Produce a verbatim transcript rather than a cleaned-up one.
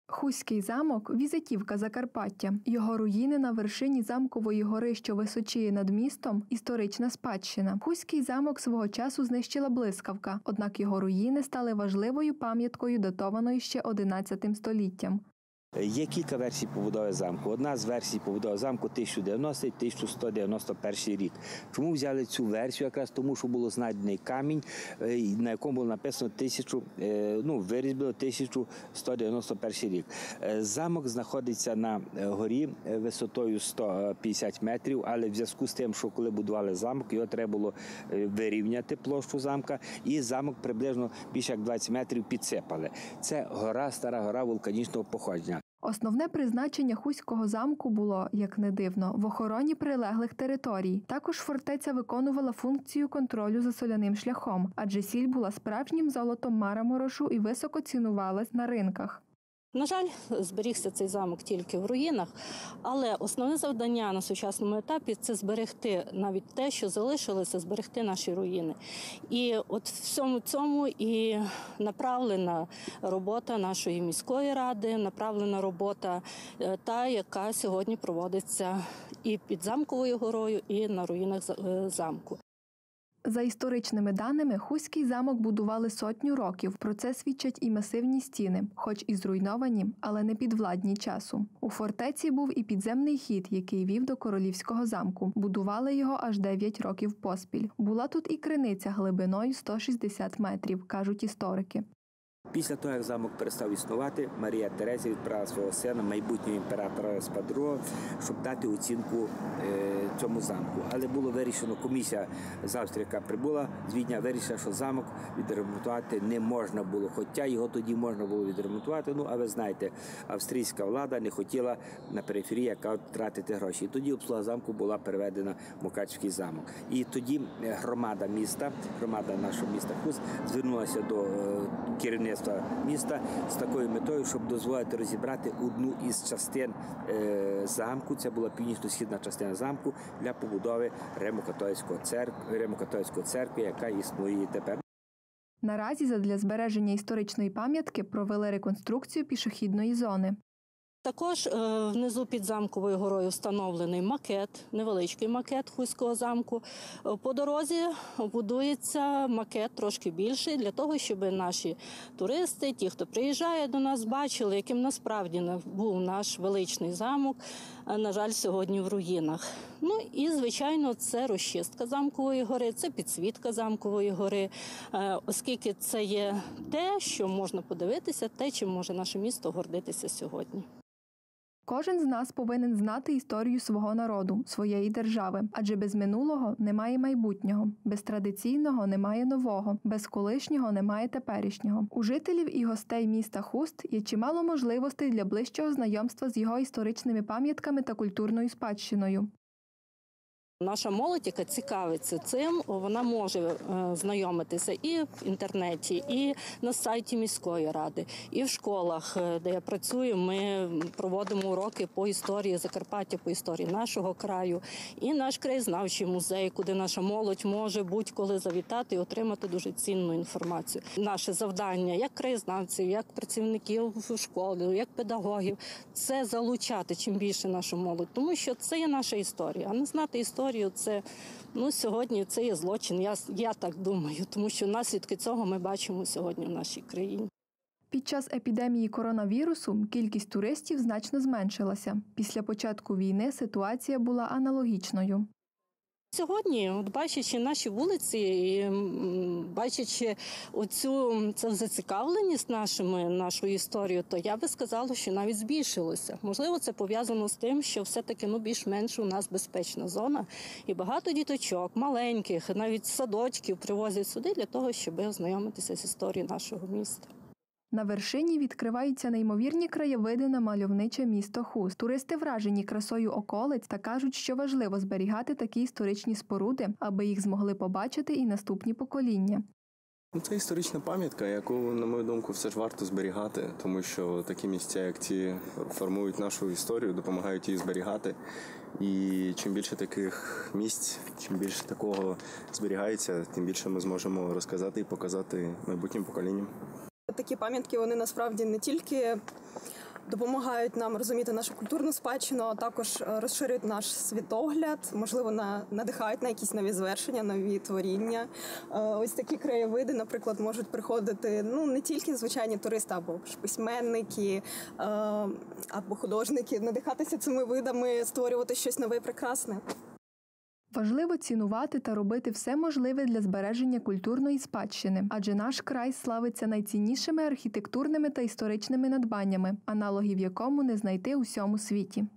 Хуський замок – візитівка Закарпаття. Його руїни на вершині Замкової гори, що височіє над містом – історична спадщина. Хуський замок свого часу знищила блискавка, однак його руїни стали важливою пам'яткою, датованою ще одинадцятим століттям. Є кілька версій побудови замку. Одна з версій побудови замку – тисяча дев'яностий - тисяча сто дев'яносто перший рік. Чому взяли цю версію? Якраз тому, що було знайдений камінь, на якому було написано тисячу, ну, вирізбили тисяча сто дев'яносто перший рік. Замок знаходиться на горі висотою сто п'ятдесят метрів, але в зв'язку з тим, що коли будували замок, його треба було вирівняти площу замка, і замок приблизно більше як двадцять метрів підсипали. Це гора, стара гора вулканічного походження. Основне призначення Хуського замку було, як не дивно, в охороні прилеглих територій. Також фортеця виконувала функцію контролю за соляним шляхом, адже сіль була справжнім золотом Мараморошу і високо цінувалась на ринках. На жаль, зберігся цей замок тільки в руїнах, але основне завдання на сучасному етапі – це зберегти навіть те, що залишилося, зберегти наші руїни. І от всьому цьому і направлена робота нашої міської ради, направлена робота та, яка сьогодні проводиться і під Замковою горою, і на руїнах замку. За історичними даними, Хуський замок будували сотню років. Про це свідчать і масивні стіни, хоч і зруйновані, але не підвладні часу. У фортеці був і підземний хід, який вів до Королівського замку. Будували його аж дев'ять років поспіль. Була тут і криниця глибиною сто шістдесят метрів, кажуть історики. Після того, як замок перестав існувати, Марія Терезія відправила свого сина, майбутнього імператора Йосипа другого, щоб дати оцінку е, цьому замку. Але було вирішено, комісія з Австрії, яка прибула з Відня, вирішила, що замок відремонтувати не можна було. Хоча його тоді можна було відремонтувати, ну, а ви знаєте, австрійська влада не хотіла на периферії яка тратити гроші. І тоді обслуга замку була переведена в Мукачівський замок. І тоді громада міста, громада нашого міста Хуст, звернулася до е, керівництва міста з такою метою, щоб дозволити розібрати одну із частин е, замку, це була північно-східна частина замку, для побудови Римо-католицької церкви, Римо-католицької церкви, яка існує і тепер. Наразі задля збереження історичної пам'ятки провели реконструкцію пішохідної зони. Також внизу під Замковою горою встановлений макет, невеличкий макет Хуського замку. По дорозі будується макет трошки більший, для того, щоб наші туристи, ті, хто приїжджає до нас, бачили, яким насправді був наш величний замок, на жаль, сьогодні в руїнах. Ну і, звичайно, це розчистка Замкової гори, це підсвітка Замкової гори, оскільки це є те, що можна подивитися, те, чим може наше місто гордитися сьогодні. Кожен з нас повинен знати історію свого народу, своєї держави, адже без минулого немає майбутнього, без традиційного немає нового, без колишнього немає теперішнього. У жителів і гостей міста Хуст є чимало можливостей для ближчого знайомства з його історичними пам'ятками та культурною спадщиною. Наша молодь, яка цікавиться цим, вона може знайомитися і в інтернеті, і на сайті міської ради, і в школах, де я працюю, ми проводимо уроки по історії Закарпаття, по історії нашого краю, і наш краєзнавчий музей, куди наша молодь може будь-коли завітати і отримати дуже цінну інформацію. Наше завдання, як краєзнавців, як працівників школи, як педагогів, це залучати чим більше нашу молодь, тому що це є наша історія, а не знати історію. Це, ну, сьогодні це є злочин, я, я так думаю, тому що наслідки цього ми бачимо сьогодні в нашій країні. Під час епідемії коронавірусу кількість туристів значно зменшилася. Після початку війни ситуація була аналогічною. Сьогодні, от бачачи наші вулиці, і бачачи оцю це зацікавленість нашими, нашою історією, то я би сказала, що навіть збільшилося. Можливо, це пов'язано з тим, що все-таки ну, більш-менш у нас безпечна зона. І багато діточок, маленьких, навіть садочків привозять сюди для того, щоб ознайомитися з історією нашого міста. На вершині відкриваються неймовірні краєвиди на мальовниче місто Хуст. Туристи вражені красою околиць та кажуть, що важливо зберігати такі історичні споруди, аби їх змогли побачити і наступні покоління. Це історична пам'ятка, яку, на мою думку, все ж варто зберігати, тому що такі місця, як ці, формують нашу історію, допомагають її зберігати. І чим більше таких місць, чим більше такого зберігається, тим більше ми зможемо розказати і показати майбутнім поколінням. Такі пам'ятки, вони насправді не тільки допомагають нам розуміти нашу культурну спадщину, а також розширюють наш світогляд, можливо, на, надихають на якісь нові звершення, нові творіння. Ось такі краєвиди, наприклад, можуть приходити ну, не тільки звичайні туристи, або ж письменники, або художники, надихатися цими видами, створювати щось нове і прекрасне. Важливо цінувати та робити все можливе для збереження культурної спадщини, адже наш край славиться найціннішими архітектурними та історичними надбаннями, аналогів якому не знайти у всьому світі.